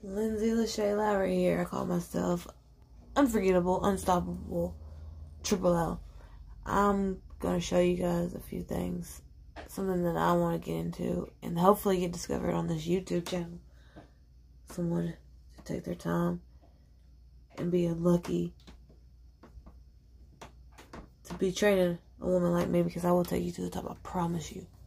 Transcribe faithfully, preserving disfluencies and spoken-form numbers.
Lindsay Lasha Lowry here. I call myself Unforgettable Unstoppable Triple L. I'm going to show you guys a few things. Something that I want to get into and hopefully get discovered on this YouTube channel. Someone to take their time and be lucky to be training a woman like me, because I will take you to the top. I promise you.